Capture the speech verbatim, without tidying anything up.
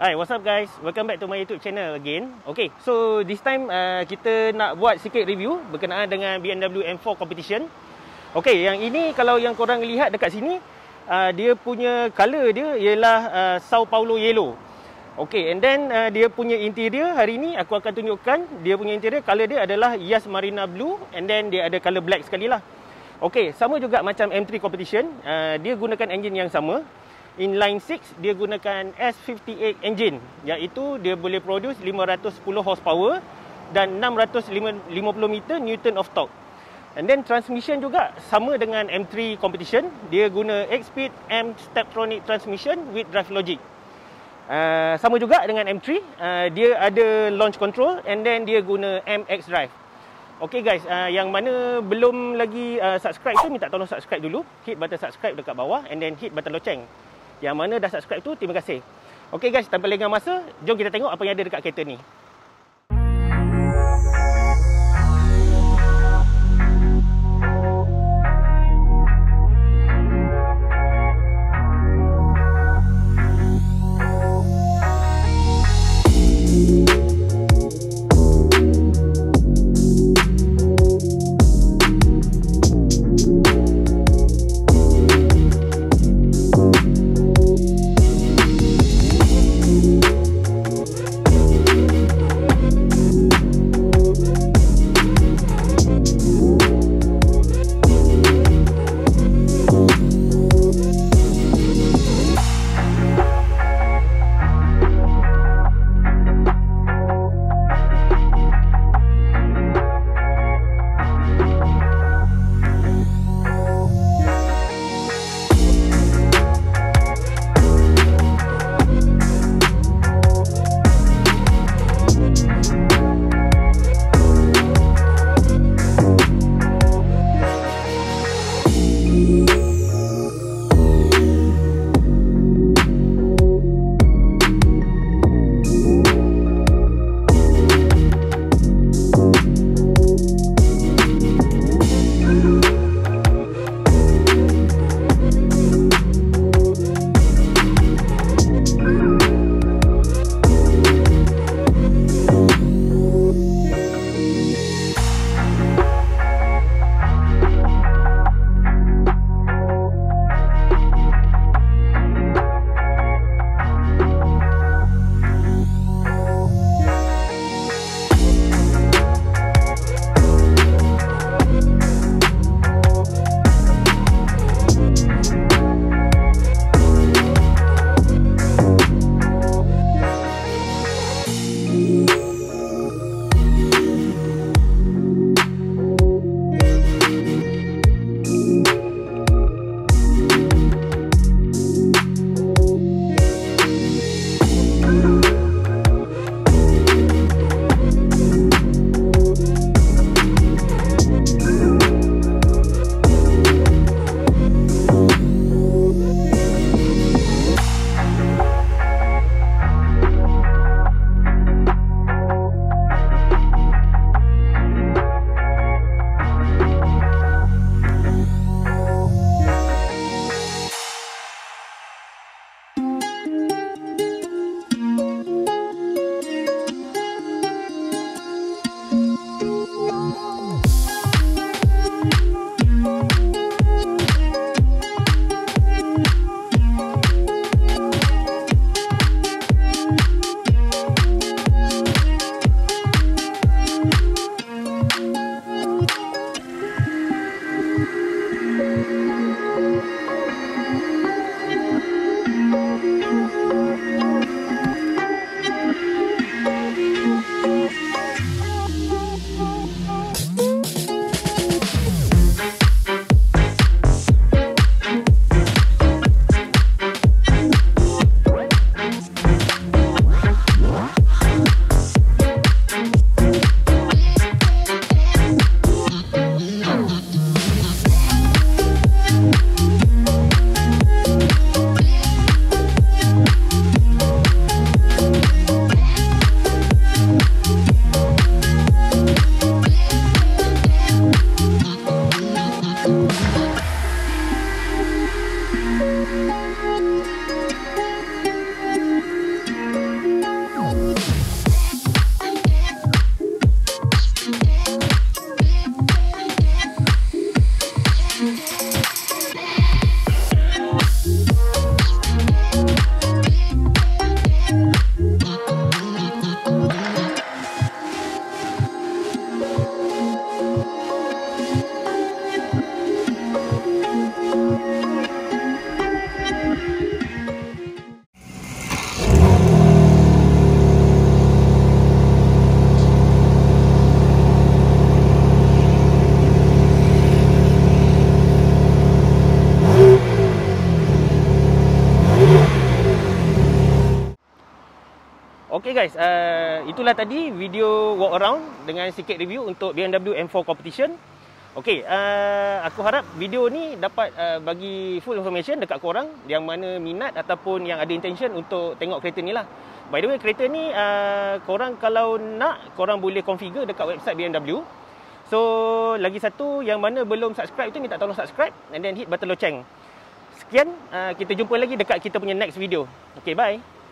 Hi, what's up guys? Welcome back to my YouTube channel again. Okay, so this time uh, kita nak buat sikit review berkenaan dengan B M W M four Competition. Okay, yang ini kalau yang korang lihat dekat sini, uh, dia punya color dia ialah uh, Sao Paulo Yellow. Okay, and then uh, dia punya interior hari ni aku akan tunjukkan dia punya interior, color dia adalah Yas Marina Blue, and then dia ada color black sekali lah. Okay, sama juga macam M three Competition, uh, dia gunakan engine yang sama. Inline six dia gunakan S fifty-eight engine, iaitu dia boleh produce lima ratus sepuluh horsepower dan enam ratus lima puluh meter Newton of torque. And then transmission juga sama dengan M three Competition, dia guna eight speed M Steptronic transmission with drive logic. Uh, sama juga dengan M three, uh, dia ada launch control, and then dia guna M X drive. Okay guys, uh, yang mana belum lagi uh, subscribe tu, minta tolong subscribe dulu. Hit button subscribe dekat bawah, and then hit button loceng. Yang mana dah subscribe tu, terima kasih. Okay guys, tanpa lengah masa, jom kita tengok apa yang ada dekat kereta ni. guys, uh, itulah tadi video walk around dengan sikit review untuk B M W M four Competition. Okey, uh, aku harap video ni dapat uh, bagi full information dekat korang yang mana minat ataupun yang ada intention untuk tengok kereta ni lah. By the way, kereta ni uh, korang kalau nak, korang boleh configure dekat website B M W. So, lagi satu yang mana belum subscribe tu, minta tolong subscribe and then hit button loceng. Sekian, uh, kita jumpa lagi dekat kita punya next video. Okay, bye.